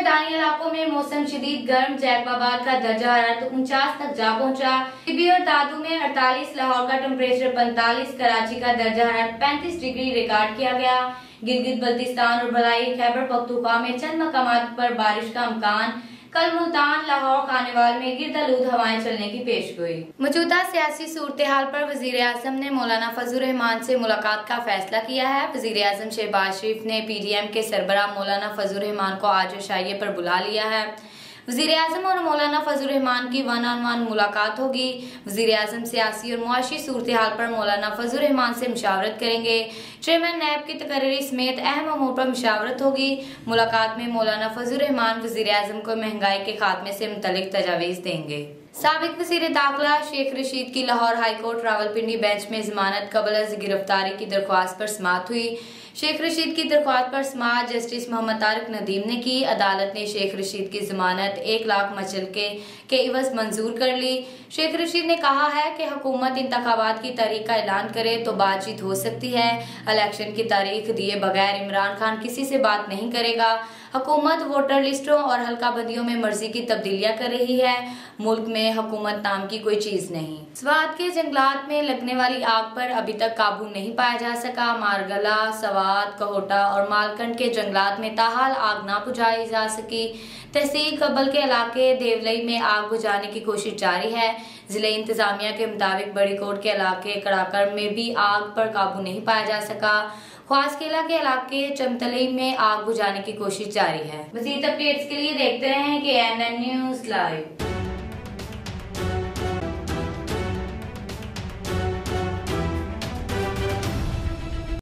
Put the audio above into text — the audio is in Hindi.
मैदानी इलाकों में मौसम शदीद गर्म। जैकबाबाद का दर्जा हरारत 49 तक जा पहुंचा। टिब्बी और दादू में 48, लाहौर का टेम्परेचर 45, कराची का दर्जा हरारत 35 डिग्री रिकॉर्ड किया गया। गिलगित बल्तिस्तान और भलाई खैबर पख्तूनख्वा में चंद मकामात पर बारिश का इम्कान। कल मुल्तान, लाहौर, खानेवाल में गिरदालूद हवाएं चलने की पेशगोई। मौजूदा सियासी सूरत हाल पर वजीर आजम ने मौलाना फजलुर रहमान से मुलाकात का फैसला किया है। वजीर आजम शहबाज शरीफ ने PDM के सरबराह मौलाना फजलुर रहमान को आज शाइये पर बुला लिया है। वजीर आजम और मौलाना फजलुर रहमान की 1-on-1 मुलाकात होगी। वजीर आजम सियासी और मुआशी सूरत हाल पर मौलाना फजलुर रहमान से मुशावरत करेंगे। चेयरमैन नैब की तकरीरी समेत अहम अमूर पर मुशावरत होगी। मुलाकात में मौलाना फजलुर रहमान वजीर आजम को महंगाई के खात्मे से मुतल्लिक तजावीज़ देंगे। साबिक वज़ीर दाखिला शेख रशीद की Lahore high court Rawalpindi bench में जमानत कबल अज़ गिरफ्तारी की दरख्वास्त पर समाअत हुई। शेख रशीद की दरख्वास्त पर समाअत जस्टिस मोहम्मद तारिक नदीम ने की। अदालत ने शेख रशीद की जमानत 1 लाख मचलके के इवज मंजूर कर ली। शेख रशीद ने कहा है कि हुकूमत इंतखाबात की तारीख का ऐलान करे तो बातचीत हो सकती है। इलेक्शन की तारीख दिए बगैर इमरान खान किसी से बात नहीं करेगा। हुकूमत वोटर लिस्टों और हल्का बंदियों में मर्जी की तब्दीलियां कर रही है। मुल्क में हुकूमत नाम की कोई चीज नहीं। स्वात के जंगलात में लगने वाली आग पर अभी तक काबू नहीं पाया जा सका। मारगला, सवात, कहोटा और मालकंड के जंगलात में ताहाल आग ना बुझाई जा सकी। तहसील कबल के इलाके देवलई में आग बुझाने की कोशिश जारी है। जिले इंतजामिया के मुताबिक बड़ी कोट के इलाके कड़ाकर में भी आग पर काबू नहीं पाया जा सका। ख्वासकेला के इलाके चमतलई में आग बुझाने की कोशिश जारी है। मज़ीद अपडेट्स के लिए देखते रहें KNN न्यूज़ लाइव।